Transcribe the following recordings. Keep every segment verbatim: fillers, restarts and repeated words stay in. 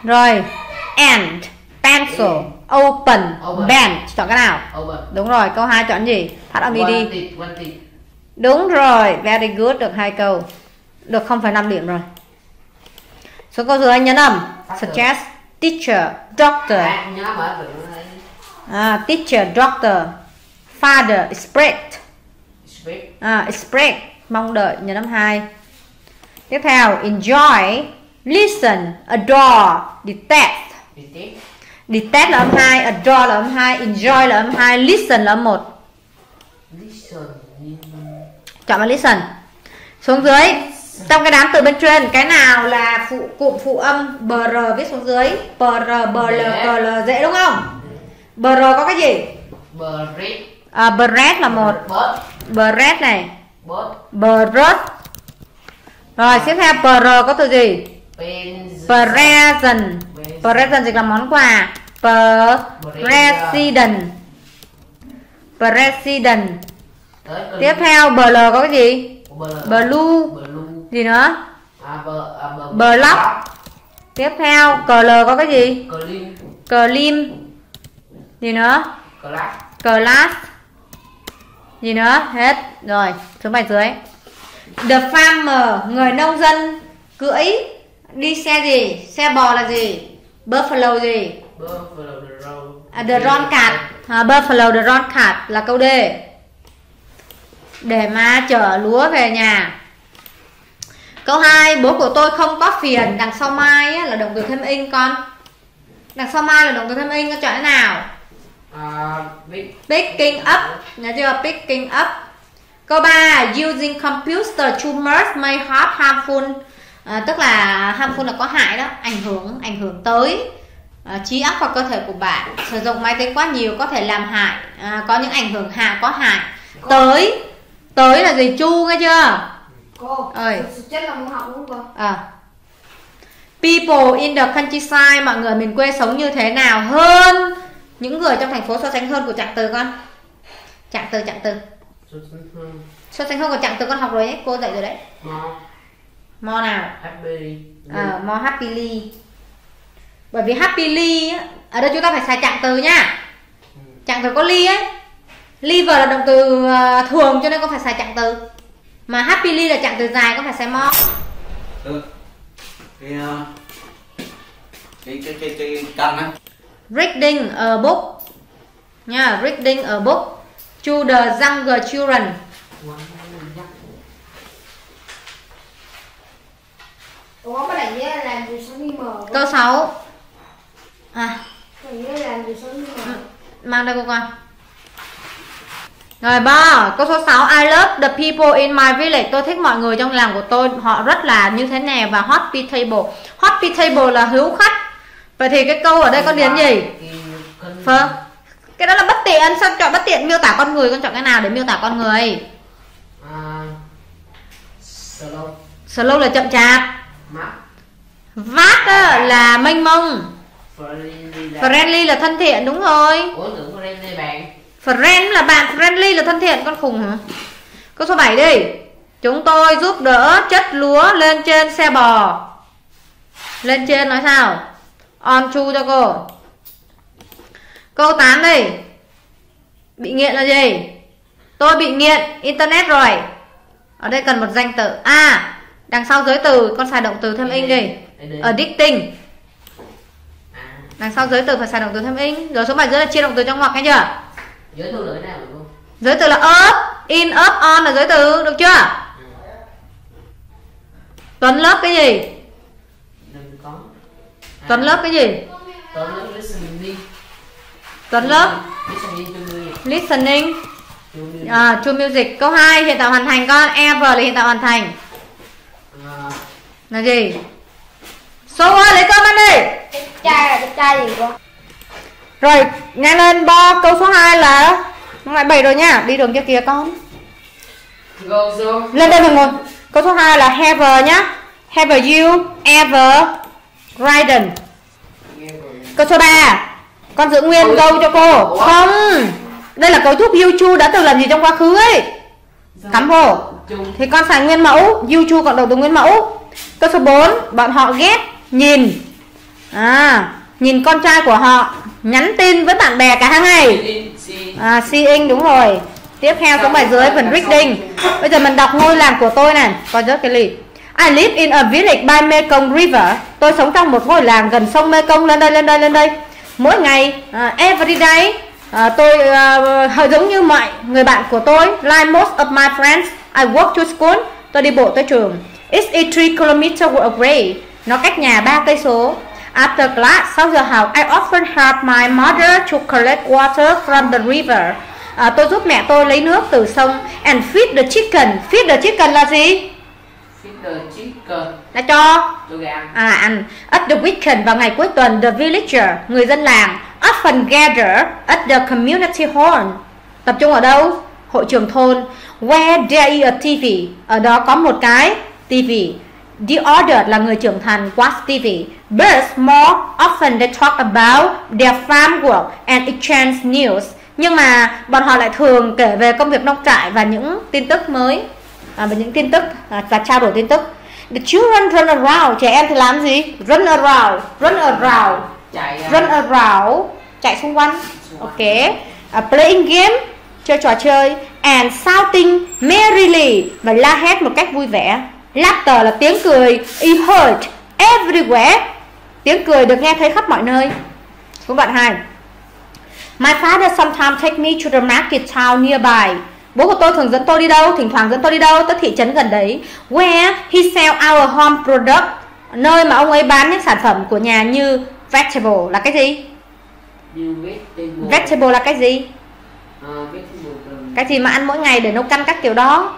Rồi, and, pencil, open, Open. bench. Chọn cái nào? Open. Đúng rồi, câu hai chọn gì? Phát âm đi đi. Wanted, wanted. Đúng rồi, very good, được hai câu. Được không phẩy năm điểm rồi. Số câu dưới nhấn âm. Suggest, teacher, doctor. À, nhớ mở được đây. À, teacher, doctor. Father, expect. Speak. À, expect, mong đợi, nhấn âm hai. Tiếp theo, enjoy, listen, adore, detest. Detect. Detest là âm hai, adore là âm hai, enjoy là âm hai, listen là âm một. Listen. Chọn vào listen. Xuống dưới, trong cái đám từ bên trên, cái nào là phụ cụm phụ âm br viết xuống dưới? Pr, bl, cl, dễ đúng không? Br có cái gì? Bread. À, bread là một. Bot. Bread này. Bot. Bread. Rồi, tiếp theo pr có từ gì? Pens. Present. Present dịch là món quà. President. President. Tới cân- Tiếp theo bl có cái gì? Blue. Blue. Blue. Gì nữa? À, bờ, à, bờ, Block. Tiếp theo cl có cái gì? Clean. Clean. Gì nữa? Class. Class. Gì nữa? Hết. Rồi, xuống bài dưới. The farmer, người nông dân cưỡi đi xe gì? Xe bò là gì? Buffalo gì? Buffalo the road. À, the Ron Cat. À, Buffalo the Ron Cat là câu D. Để mà chở lúa về nhà. Câu hai, bố của tôi không có phiền. Đằng sau mai á, là động từ thêm in con. Đằng sau mai là động từ thêm in, con chọn thế nào? À, big. Picking up, nhớ chưa? Picking up. Câu ba, using computer too much may have harmful. À, tức là harmful là có hại đó, ảnh hưởng, ảnh hưởng tới à, trí óc hoặc cơ thể của bạn. Sử dụng máy tính quá nhiều có thể làm hại, à, có những ảnh hưởng hạ có hại. Tới, tới là gì? Chu nghe chưa? Cô, Ơi. thực chất là môn học đúng không cô? À. People in the countryside, mọi người miền quê sống như thế nào hơn những người trong thành phố? So sánh hơn của trạng từ con. Trạng từ, trạng từ. So sánh hơn của trạng từ con học rồi nhé, cô dạy rồi đấy. More More nào? happy. À, more happily. Bởi vì happily á, ở đây chúng ta phải xài trạng từ nhá. Trạng từ có ly ấy. Liver là động từ uh, thường cho nên con phải xài trạng từ. Mà happily là trạng từ dài, con phải xài more. Được. Cái uh, cái cái cái cái căn á. Reading a book. Nha, reading a book to the younger children. Ủa cái này á, làm gì sao đi mờ? Câu sáu. À, Cái này á, làm gì sao đi mờ? mang đây cô coi. Rồi ba, câu số sáu, I love the people in my village. Tôi thích mọi người trong làng của tôi, họ rất là như thế này và hospitable. Hospitable là hiếu khách. Vậy thì cái câu ở đây con điền gì? Vâng. Cái đó là bất tiện, sao chọn bất tiện miêu tả con người, con chọn cái nào để miêu tả con người? À, slow. Slow là chậm chạp. Map. Vast á, là mênh mông. Friendly là. Friendly là thân thiện, đúng rồi. Ủa tưởng friendly bạn. Friend là bạn, friendly là thân thiện, con khùng hả? Câu số bảy đi. Chúng tôi giúp đỡ chất lúa lên trên xe bò. Lên trên nói sao? On chu cho cô. Câu tám đi. Bị nghiện là gì? Tôi bị nghiện internet rồi. Ở đây cần một danh từ. À, đằng sau giới từ con xài động từ thêm in đi. Addicting. Đằng sau giới từ phải xài động từ thêm in. Rồi số bài dưới là chia động từ trong ngoặc nghe chưa? Giới từ lưỡi nào được không? Giới từ là up, in, up, on là giới từ, được chưa? Tuấn lớp cái gì? Đừng có. À, Tuấn lớp cái gì? Tuấn lớp listening. Tuấn lớp Listening to music. listening To music. à, to music. Câu hai, hiện tại hoàn thành con. Ever là hiện tại hoàn thành. À, Là gì? Số ơi, lấy cơm ăn đi. Cái chai là cái chai gì cô? Rồi, nhanh lên bo. Câu số hai là nó lại bảy rồi nha. Đi đường kia kìa con. go so. Lên đây mình ngồi. Câu số hai là have nhá. Have you ever ridden? Câu số ba, con giữ nguyên Ôi. câu cho cô. Ủa? Không, đây là cấu trúc you chu đã từng làm gì trong quá khứ ấy. Cắm vô Chung. thì con xài nguyên mẫu. You chu còn đầu từ nguyên mẫu. Câu số bốn, bọn họ ghét nhìn À, nhìn con trai của họ nhắn tin với bạn bè cả ngày. À, seeing đúng rồi. Tiếp theo xuống bài dưới phần reading. Bây giờ mình đọc ngôi làng của tôi này. Coi rất cái gì. I live in a village by Mekong River. Tôi sống trong một ngôi làng gần sông Mekong. Lên đây, lên đây, lên đây. Mỗi ngày, uh, every day, uh, tôi uh, giống như mọi người bạn của tôi. Like most of my friends, I walk to school. Tôi đi bộ tới trường. It's a three kilometers away. Nó cách nhà ba cây số. After class, sau giờ học, I often help my mother to collect water from the river. À, tôi giúp mẹ tôi lấy nước từ sông. And feed the chicken. Feed the chicken là gì? Feed the chicken. Là cho cho gà. À, ăn. At the weekend, vào ngày cuối tuần, the villager, người dân làng, often gather at the community hall. Tập trung ở đâu? Hội trường thôn. Where there is a ti vi. Ở đó có một cái ti vi. The older là người trưởng thành watch ti vi. But more often they talk about their farm work and exchange news. Nhưng mà bọn họ lại thường kể về công việc nông trại và những tin tức mới, à, và những tin tức à, và trao đổi tin tức. The children run around. Trẻ em thì làm gì? Run around. Run around. Chạy. Run around. Chạy xung quanh. Ok. Uh, playing game. Chơi trò chơi. And shouting merrily. Và la hét một cách vui vẻ. Laughter là tiếng cười. Is heard everywhere. Tiếng cười được nghe thấy khắp mọi nơi. Số bạn hai. My father sometimes take me to the market town nearby. Bố của tôi thường dẫn tôi đi đâu? Thỉnh thoảng dẫn tôi đi đâu? Tới thị trấn gần đấy. Where he sell our home product. Nơi mà ông ấy bán những sản phẩm của nhà như vegetable là cái gì? Vegetable. Vegetable là cái gì? Uh, vegetable. Cái gì mà ăn mỗi ngày để nấu canh các kiểu đó.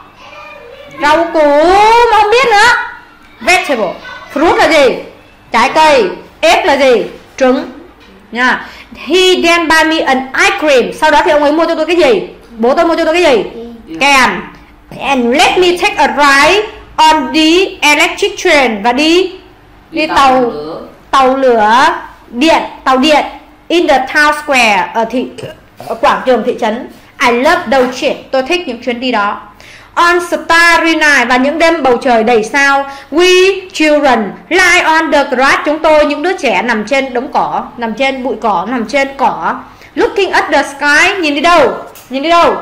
Rau củ mà không biết nữa. Vegetable. Fruit là gì? Trái cây. Egg là gì? Trứng. Nha. He then buy me an ice cream. Sau đó thì ông ấy mua cho tôi cái gì? Bố tôi mua cho tôi cái gì? Kem. And let me take a ride on the electric train. Và đi Đi tàu Tàu lửa điện. Tàu điện in the town square. Ở, thị, ở quảng trường thị trấn. I love those trips. Tôi thích những chuyến đi đó. On starry night. Và những đêm bầu trời đầy sao. We children lie on the grass. Chúng tôi những đứa trẻ nằm trên đống cỏ. Nằm trên bụi cỏ. Nằm trên cỏ. Looking at the sky. Nhìn đi đâu? Nhìn đi đâu?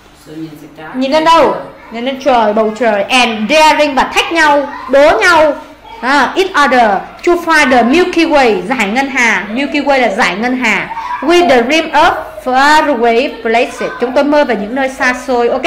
Nhìn lên đâu? Nhìn lên trời, bầu trời. And daring. Và thách nhau, đố nhau, à, each other to find the Milky Way. Giải ngân hà. Milky Way là giải ngân hà. We dream of far away places. Chúng tôi mơ về những nơi xa xôi. Ok.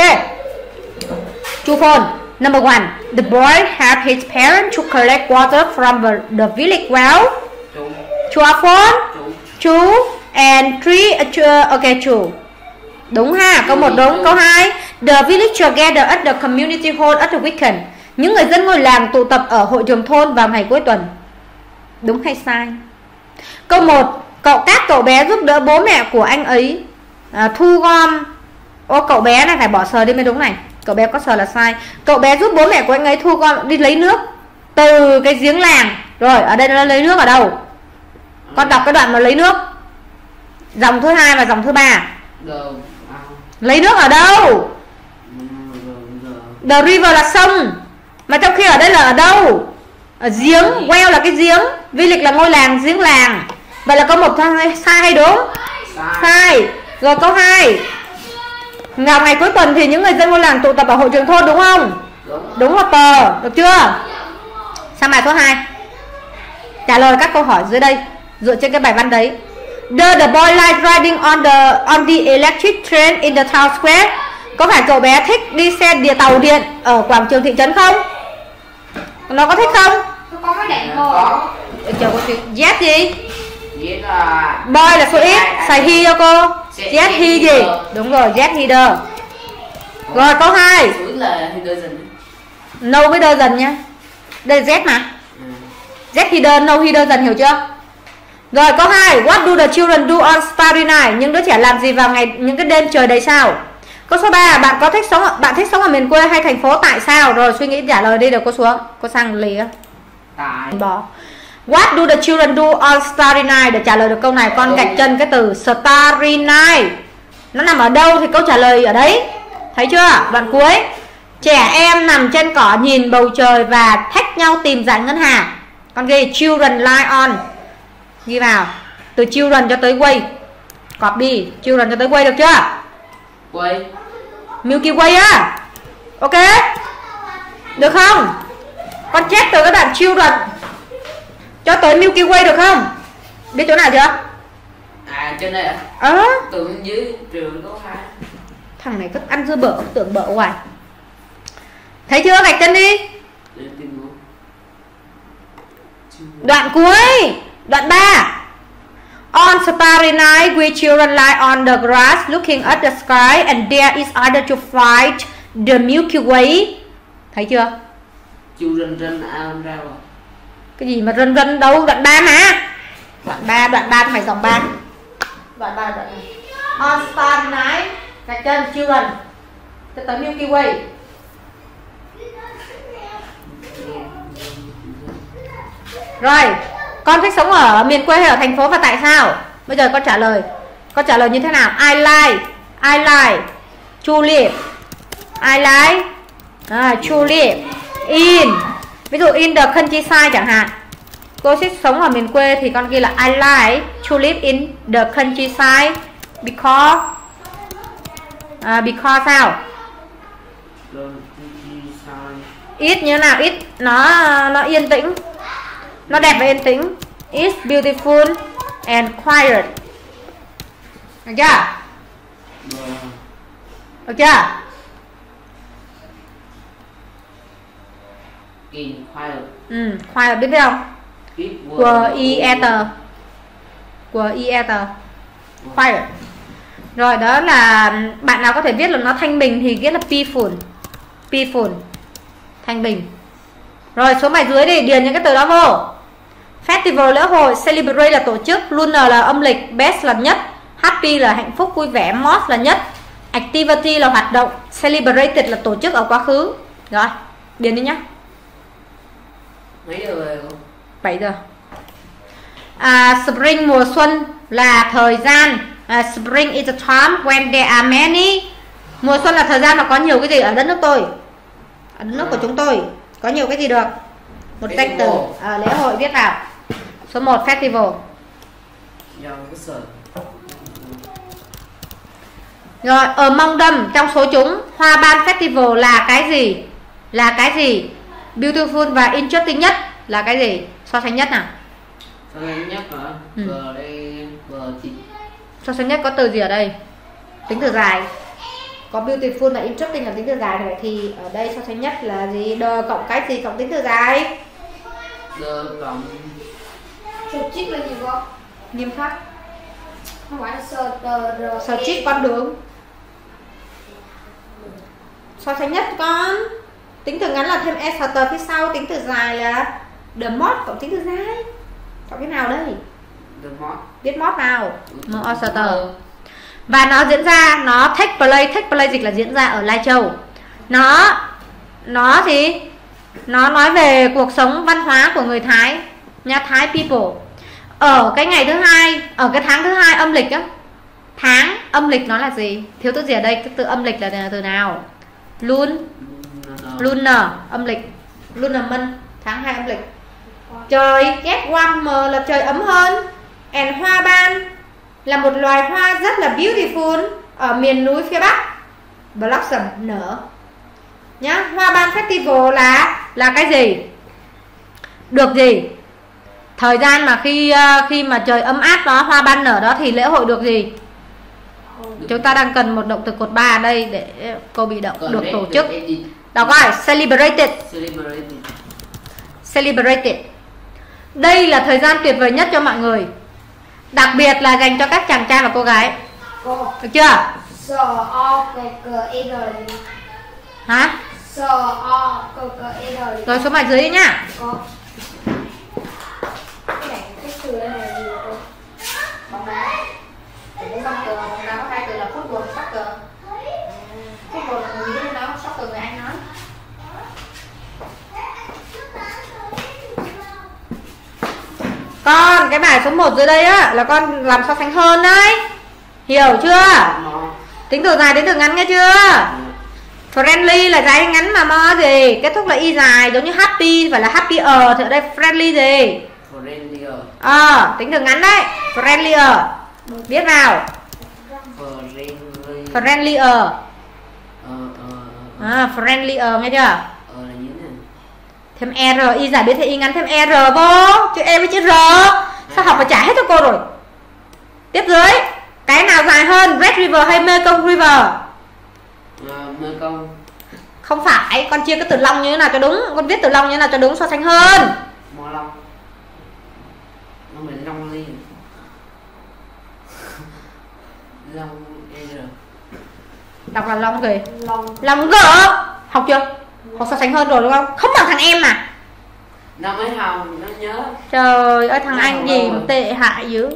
True phone. Number one. The boy helped his parents to collect water from the, the village well. True phone. True. And three. Uh, ok, true. Đúng ha. Câu một đúng. Câu hai. The villager gather at the community hall at the weekend. Những người dân ngôi làng tụ tập ở hội trường thôn vào ngày cuối tuần. Đúng hay sai? Câu một. Cậu các cậu bé giúp đỡ bố mẹ của anh ấy à, thu gom. Ô, cậu bé này phải bỏ sờ đi mới đúng này. Cậu bé có sờ là sai. Cậu bé giúp bố mẹ của anh ấy thu gom, đi lấy nước từ cái giếng làng. Rồi, ở đây nó lấy nước ở đâu? Con đọc cái đoạn mà lấy nước. Dòng thứ hai và dòng thứ ba. Lấy nước ở đâu? The river là sông. Mà trong khi ở đây là ở đâu? Ở giếng. Well là cái giếng. Village là ngôi làng, giếng làng. Vậy là câu một sai hay đúng? Sai. Rồi câu hai. Vào ngày cuối tuần thì những người dân ngôi làng tụ tập ở hội trường thôn đúng không? Đúng một tờ. Được chưa? Sang bài số hai. Trả lời các câu hỏi dưới đây dựa trên cái bài văn đấy. Does the boy like riding on the on the electric train in the town square? Có phải cậu bé thích đi xe địa tàu điện ở quảng trường thị trấn không? Nó có thích không? Có cái đèn hồ. Chờ có chuyện. Yes gì? Yes là Boy là số ít. Xài he cho cô. Yes he gì? Đúng rồi, yes heater. Rồi câu hai. No với doesn't nhá. Đây Z mà. Z heater, no heater dần, hiểu chưa? Rồi câu hai. What do the children do on starry night? Những đứa trẻ làm gì vào ngày những cái đêm trời đầy sao? Câu số ba. Bạn có thích sống ở, bạn thích sống ở miền quê hay thành phố, tại sao? Rồi suy nghĩ trả lời đi, được cô xuống. Cô sang lì á. Tại. Bỏ. What do the children do on starry night? Để trả lời được câu này con gạch chân cái từ starry night. Nó nằm ở đâu thì câu trả lời ở đấy. Thấy chưa? Đoạn cuối. Trẻ em nằm trên cỏ nhìn bầu trời và thách nhau tìm giải ngân hà. Con ghi children lie on Ghi vào. Từ children cho tới way. Copy. Children cho tới way được chưa? Quay. Milky Way á. Ok. Được không? Con chép từ cái đoạn children cho tới Milky Way được không? Biết chỗ nào chưa? À trên đây ạ. Ờ. Tưởng dưới trường có hai. Thằng này cứ ăn dưa bở, tưởng bở hoài. Thấy chưa? Gạch chân đi. Lên tìm một. Đoạn cuối. Đoạn ba. On starry night, we children lie on the grass looking at the sky and dare each other to fight the Milky Way. Thấy chưa? Chú rân rân ao ra rồi. Cái gì mà rân rân đâu? Đoạn ba mà. Đoạn ba, đoạn ba phải dòng ba. Đoạn ba, đoạn này. On starry night, gạch chân children cho tới Milky Way. Rồi, con thích sống ở miền quê hay ở thành phố và tại sao? Bây giờ con trả lời. Con trả lời như thế nào? I like, I like to live. I like à, to live in. Ví dụ in the countryside chẳng hạn. Cô thích sống ở miền quê thì con ghi là I like to live in the countryside because à, because sao? It như thế nào? It nó nó yên tĩnh. Nó đẹp và yên tĩnh. It's beautiful and quiet. Được chưa? Được chưa? In quiet. Ừ, quiet biết không? Q-I-E-T. Q-I-E-T. Quiet. Rồi đó là bạn nào có thể viết là nó thanh bình thì viết là peaceful. Peaceful. Thanh bình. Rồi số bài dưới đi, điền những cái từ đó vô. Festival lễ hội, celebrate là tổ chức, lunar là âm lịch, best là nhất, happy là hạnh phúc vui vẻ, most là nhất, activity là hoạt động, celebrated là tổ chức ở quá khứ. Rồi, điền đi nhá. Mấy giờ về không? bảy giờ. À, spring mùa xuân là thời gian. À, spring is a time when there are many. Mùa xuân là thời gian mà có nhiều cái gì ở đất nước tôi. Ở đất nước của chúng tôi có nhiều cái gì được? Một danh từ à, lễ hội viết vào. Số một festival. Rồi ở Mông Đâm trong số chúng hoa ban festival là cái gì? Là cái gì? Beautiful và interesting nhất là cái gì? So sánh nhất nào. So sánh nhất hả? Ừ. Bờ đây bờ chị. So sánh nhất có từ gì ở đây? Tính từ dài. Có beautiful và interesting là tính từ dài, vậy thì ở đây so sánh nhất là gì? The cộng cái gì cộng tính từ dài? The cộng Sờ chích là gì vậy? Nghiêm khắc. Không phải là sờ tờ rờ. Sờ chích con đường. So sánh nhất con. Tính từ ngắn là thêm e sờ tờ phía sau, tính từ dài là the mod cộng tính từ dài. Chọn cái nào đây? the mod. Viết mod vào. M O S T. Và nó diễn ra, nó take place, take place dịch là diễn ra ở Lai Châu. Nó nó gì? Nó nói về cuộc sống văn hóa của người Thái, nha, Thái people. Ở cái ngày thứ hai, ở cái tháng thứ hai âm lịch á. Tháng âm lịch nó là gì? Thiếu từ gì ở đây? Cái từ âm lịch là từ nào? Lun, lunar, âm lịch. Lunar month, tháng hai âm lịch. Trời get warmer là trời ấm hơn. And hoa ban là một loài hoa rất là beautiful ở miền núi phía Bắc. Blossom nở. Nhá, hoa ban festival là là cái gì? Được gì? Thời gian mà khi khi mà trời ấm áp đó, hoa ban nở đó thì lễ hội được gì? Chúng ta đang cần một động từ cột ba ở đây để câu bị động được tổ chức. Đọc coi, celebrated. Celebrated. Celebrated. Đây là thời gian tuyệt vời nhất cho mọi người. Đặc biệt là dành cho các chàng trai và cô gái. Cô. Được chưa? Sờ o cờ cờ e r. Hả? Sờ o cờ cờ e r. Rồi số bài dưới đi nhá. Cô. Cái này cái từ đây là gì vậy cô? Bóng đá. Cũng bóng cờ, bóng đá có hai từ là football, soccer. Football là người Mỹ nói, soccer người Anh nói. Con, cái bài số một dưới đây á là con làm so sánh hơn đấy. Hiểu chưa? Tính từ dài, tính từ ngắn nghe chưa? Friendly là dài hay ngắn mà mo gì? Kết thúc là y dài, giống như happy phải là happier thì ở đây friendly gì? Friendlier. Ờ, tính từ ngắn đấy. Friendlier. Viết vào. Friendly. Friendlier. Ờ, ờ, ờ. À, friendlier nghe chưa? Ờ là như thế này. Thêm R, y giải biến thể y ngắn thêm R vô. Chữ E với chữ R. Sao học mà trả hết cho cô rồi. Tiếp dưới. Cái nào dài hơn, Red River hay Mekong River? À, Mekong. Không phải, con chia cái từ long như thế nào cho đúng. Con viết từ long như thế nào cho đúng so sánh hơn. Mò Long. Nó mình Long liền. Long E R. Đọc là long gì? Long. Long G. Học chưa? Học so sánh hơn rồi đúng không? Không bằng thằng em mà. Nó mới học, nó nhớ. Trời ơi, thằng Nó anh học gì đâu mà rồi? tệ hại dữ.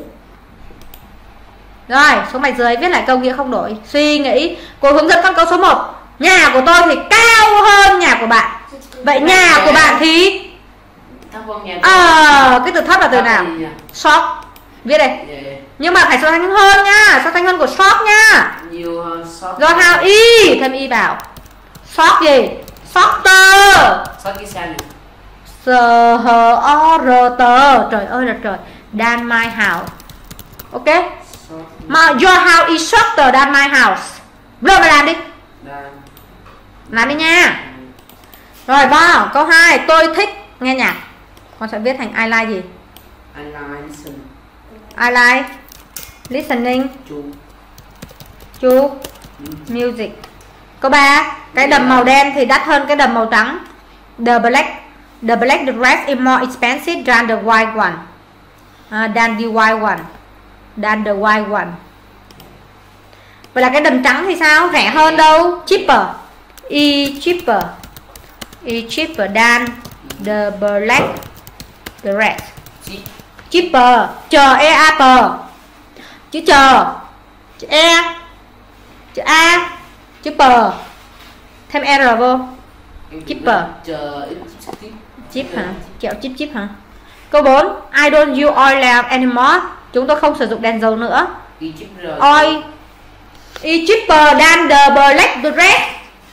Rồi, số mạch dưới viết lại câu nghĩa không đổi. Suy nghĩ. Cô hướng dẫn con câu số một. Nhà của tôi thì cao hơn nhà của bạn. Vậy nhà của bạn thì Thấp hơn nhà. Ờ, cái từ thấp là từ Thấp nào? là gì nhỉ? Short. Viết đây. Dạ. Nhưng mà phải so sánh hơn nha. So sánh hơn của short nha. Nhiều hơn short. Do how y. Thêm y vào. Short gì? Shorter. Short cái sao nhỉ? S H O R T. Trời ơi là trời. Than my house. Ok. Short. Mà your house is shorter than my house. Rồi mà làm đi. Đan. Làm đi nha. Rồi ba. Câu hai. Tôi thích nghe nhạc. Con sẽ viết thành I like gì? I like listen. I like listening Chú. to music. Câu ba. Cái đầm màu đen thì đắt hơn cái đầm màu trắng. The black The black dress is more expensive than the white one. Uh, than the white one. Than the white one. Vậy là cái đầm trắng thì sao? Rẻ hơn đâu? Cheaper. E cheaper. E cheaper than the black dress. Chị. Cheaper. Chờ E A P. Chữ chờ. Chữ E. Chữ A. Chữ P. Thêm R vô. Cheaper. Chờ ít tiếp. Chip hả? Kẹo chip chip hả? Câu bốn. I don't use oil lamp anymore. Chúng tôi không sử dụng đèn dầu nữa. Y chip R. Oil is cheaper than the black dress.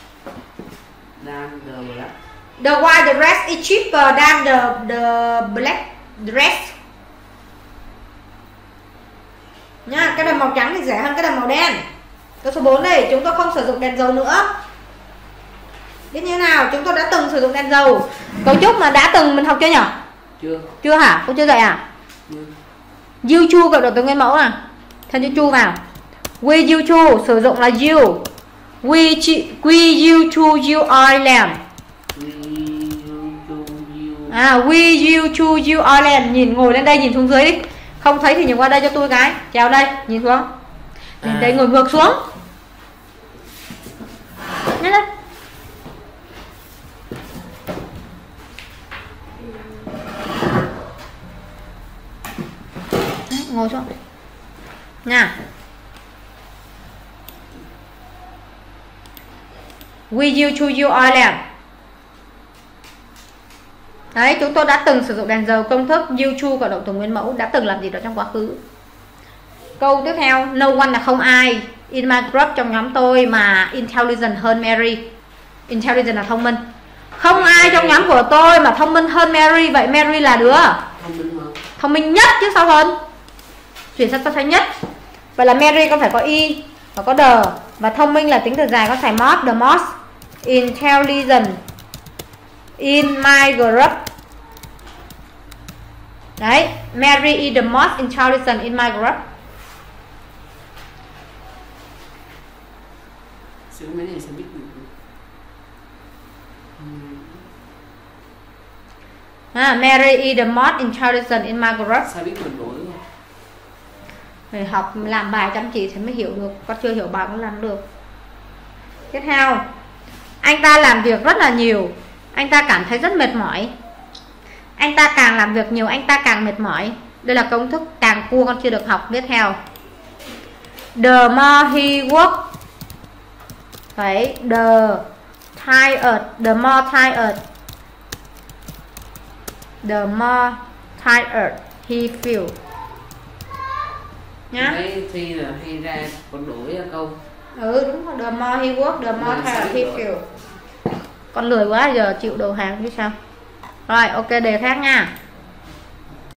Đan the black. The white dress is cheaper than the the black dress. Nha, cái đầm màu trắng thì rẻ hơn cái đầm màu đen. Câu số bốn đây, chúng tôi không sử dụng đèn dầu nữa. Biết như thế nào? Chúng tôi đã từng sử dụng đèn dầu. Cấu trúc mà đã từng mình học chưa nhỉ? Chưa. Chưa hả? Cô chưa dạy à? Chưa. You chu gọi được từ nguyên mẫu à? Thêm chữ chu vào. We you chu sử dụng là you. We chi, we you chu you oil lamp. We you do you. À, we you chu you oil lamp. Nhìn ngồi lên đây nhìn xuống dưới đi. Không thấy thì nhìn qua đây cho tôi cái. Trèo đây, nhìn xuống. Nhìn À. đây ngồi ngược xuống. Nhanh lên. Đấy, ngồi xuống. Nha. We you chu you oil lamp. Đấy, chúng tôi đã từng sử dụng đèn dầu. Công thức you chu gọi động từ nguyên mẫu. Đã từng làm gì đó trong quá khứ. Câu tiếp theo. No one là không ai in my group trong nhóm tôi mà intelligent hơn Mary. Intelligent là thông minh. Không ai trong nhóm của tôi mà thông minh hơn Mary. Vậy Mary là đứa Thông minh hơn. thông minh nhất chứ sao hơn. Chuyển sang so sánh nhất. Vậy là Mary con phải có y và có the. Và thông minh là tính từ dài, con phải most. The most intelligent in my group. Đấy, Mary is the most intelligent in my group. Sự mấy này sẽ biết được. À, Mary is the most intelligent in my group. Sao biết mình đổi không? Phải học làm bài chăm chỉ thì mới hiểu được. Con chưa hiểu bài cũng làm được. Tiếp theo. Anh ta làm việc rất là nhiều. Anh ta cảm thấy rất mệt mỏi. Anh ta càng làm việc nhiều, anh ta càng mệt mỏi. Đây là công thức càng cua con chưa được học. Tiếp theo. The more he work. Phải the tired. The more tired. The more tired he feel. Nhá. Đấy thi là hay ra còn đổi ra câu. Ừ đúng rồi. The more he work, the more Mình tired sẽ he đổi. feel. Con lười quá giờ chịu đầu hàng chứ sao. Rồi ok, đề khác nha.